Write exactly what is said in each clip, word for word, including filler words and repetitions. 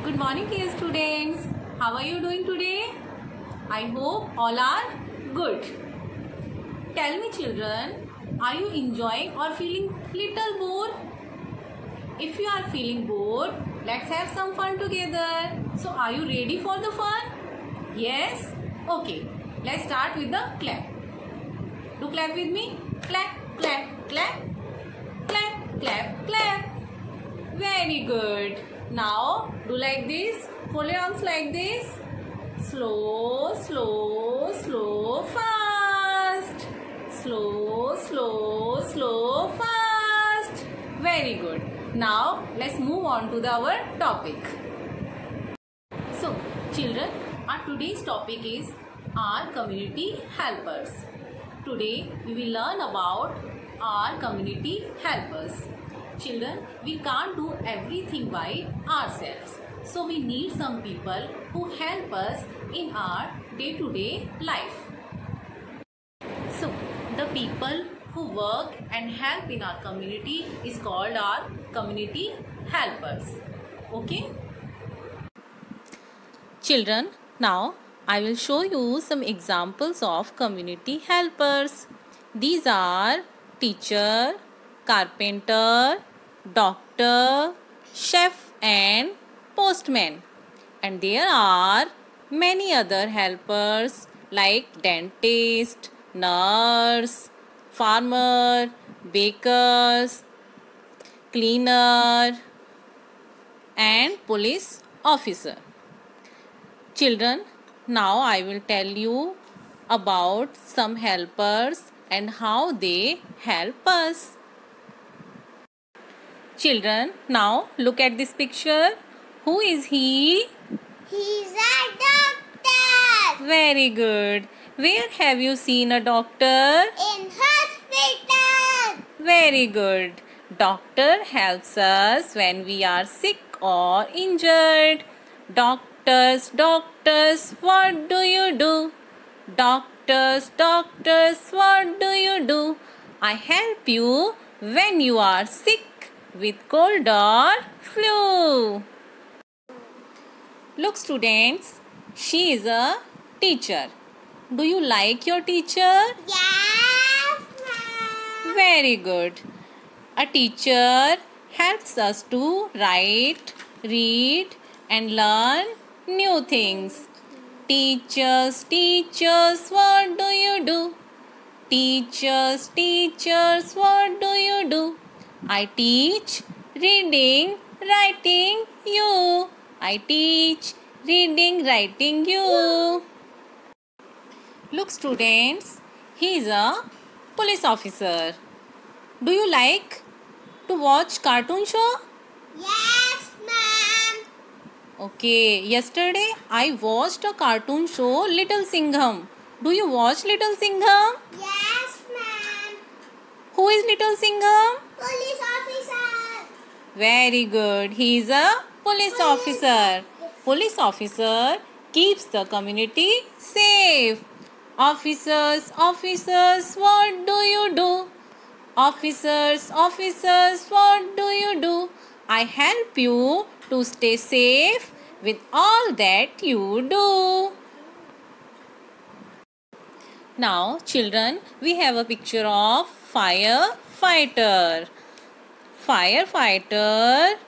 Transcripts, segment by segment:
Good morning, dear students. How are you doing today? I hope all are good. Tell me, children, are you enjoying or feeling little bored? If you are feeling bored, let's have some fun together. So, are you ready for the fun? Yes? Okay. Let's start with the clap. Do clap with me. Clap, clap, clap. Clap, clap, clap. Very good. Now, do like this. Fold your arms like this. Slow, slow, slow, fast. Slow, slow, slow, fast. Very good. Now, let's move on to the, our topic. So, children, our today's topic is our community helpers. Today, we will learn about our community helpers. Children, we can't do everything by ourselves. So, we need some people who help us in our day-to-day life. So, the people who work and help in our community is called our community helpers. Okay? Children, now I will show you some examples of community helpers. These are teacher, carpenter, doctor, chef and postman. And there are many other helpers like dentist, nurse, farmer, bakers, cleaner and police officer. Children, now I will tell you about some helpers and how they help us. Children, now look at this picture. Who is he? He's a doctor. Very good. Where have you seen a doctor? In hospital. Very good. Doctor helps us when we are sick or injured. Doctors, doctors, what do you do? Doctors, doctors, what do you do? I help you when you are sick with cold or flu. Look, students, she is a teacher. Do you like your teacher? Yes, ma'am. Very good. A teacher helps us to write, read and learn new things. Teachers, teachers, what do you do? Teachers, teachers, what do you do? I teach reading, writing you. I teach reading, writing you. Look, students, he is a police officer. Do you like to watch cartoon show? Yes, ma'am. Okay, yesterday I watched a cartoon show Little Singham. Do you watch Little Singham? Yes, ma'am. Who is Little Singham? Police officer. Very good. He is a police, police officer. Police officer keeps the community safe. Officers, officers, what do you do? Officers, officers, what do you do? I help you to stay safe with all that you do. Now, children, we have a picture of firefighter. Firefighter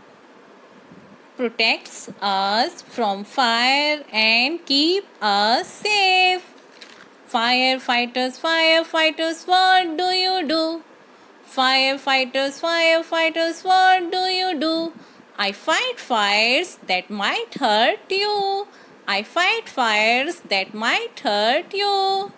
protects us from fire and keep us safe. Firefighters, firefighters, what do you do? Firefighters, firefighters, what do you do? I fight fires that might hurt you. I fight fires that might hurt you.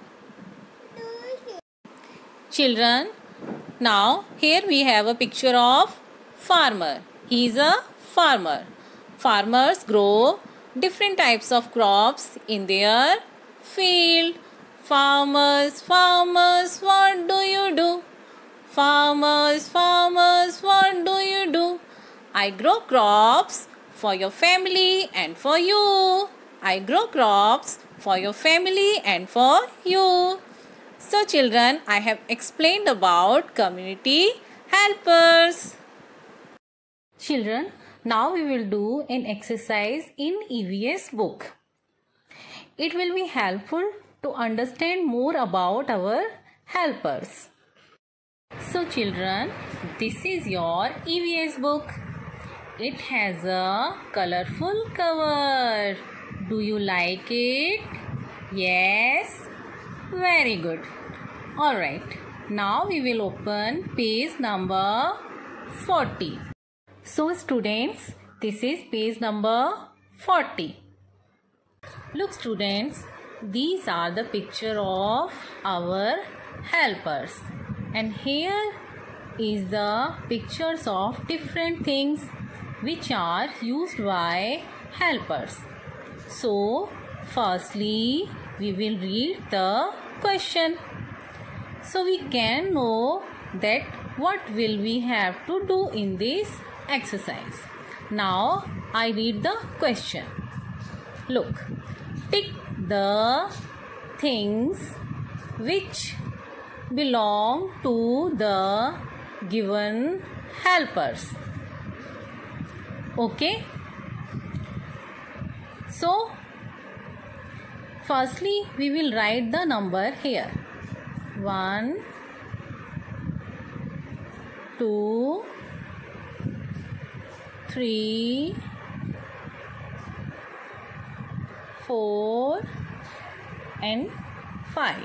Children, now here we have a picture of farmer. He is a farmer. Farmers grow different types of crops in their field. Farmers, farmers, what do you do? Farmers, farmers, what do you do? I grow crops for your family and for you. I grow crops for your family and for you. So children, I have explained about community helpers. Children, Now we will do an exercise in E V S book. It will be helpful to understand more about our helpers. So children, this is your E V S book. It has a colorful cover. Do you like it? Yes? Very good. Alright. Now we will open page number forty. So students, this is page number forty. Look students, these are the picture of our helpers. And here is the pictures of different things which are used by helpers. So, firstly, we will read the question. So, we can know that what will we have to do in this exercise. Now, I read the question. Look, tick the things which belong to the given helpers. Okay. So, firstly, we will write the number here. One, two, three, four, and five.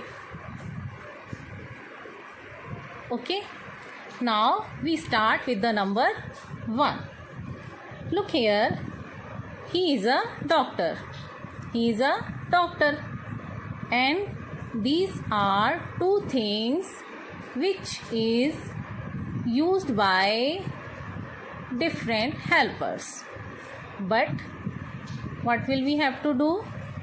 Okay. Now, we start with the number one. Look here. He is a doctor. He is a doctor. And these are two things which is used by different helpers. But what will we have to do?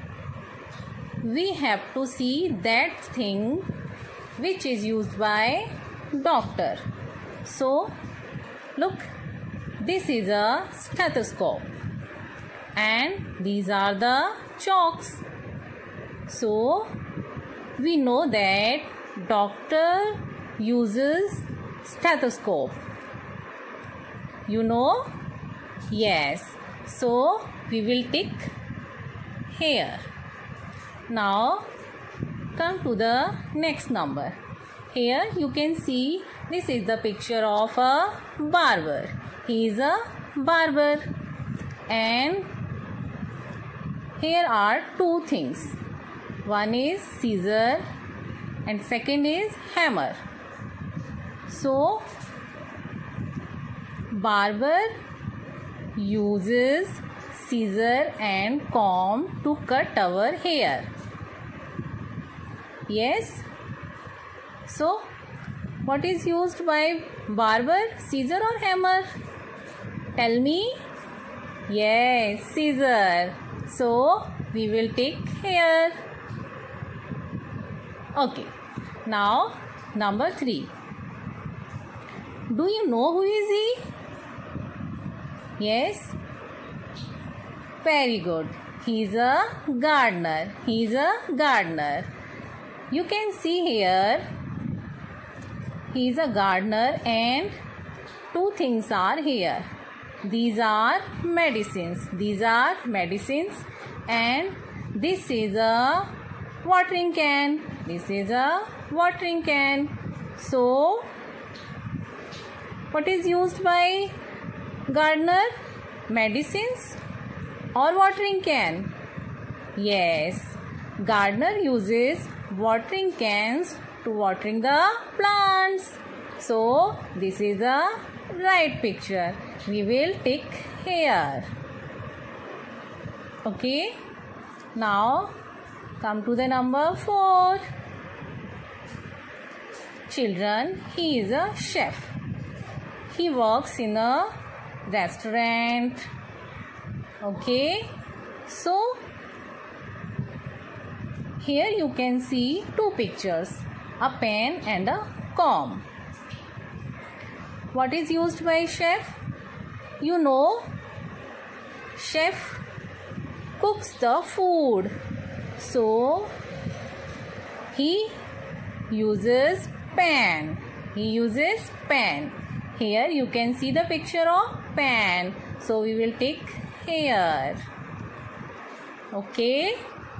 We have to see that thing which is used by doctor. So, look, this is a stethoscope and these are the chalks. So, we know that doctor uses stethoscope. You know? Yes. So, we will tick here. Now, come to the next number. Here you can see this is the picture of a barber. He is a barber. And here are two things. One is scissor and second is hammer. So, barber uses scissor and comb to cut our hair. Yes? So, what is used by barber? Scissor or hammer? Tell me. Yes, scissor. So, we will take here. Okay. Now, number three. Do you know who is he? Yes. Very good. He is a gardener. He is a gardener. You can see here. He is a gardener and two things are here. These are medicines. These are medicines and this is a watering can. This is a watering can. So, what is used by gardener? Medicines or watering can? Yes, gardener uses watering cans to watering the plants. So, this is the right picture. We will tick here. Okay. Now, come to the number four. Children, he is a chef. He works in a restaurant. Okay. So, here you can see two pictures. A pen and a comb. What is used by chef? You know, chef cooks the food. So, he uses pan. He uses pan. Here you can see the picture of pen. So we will take here. Okay.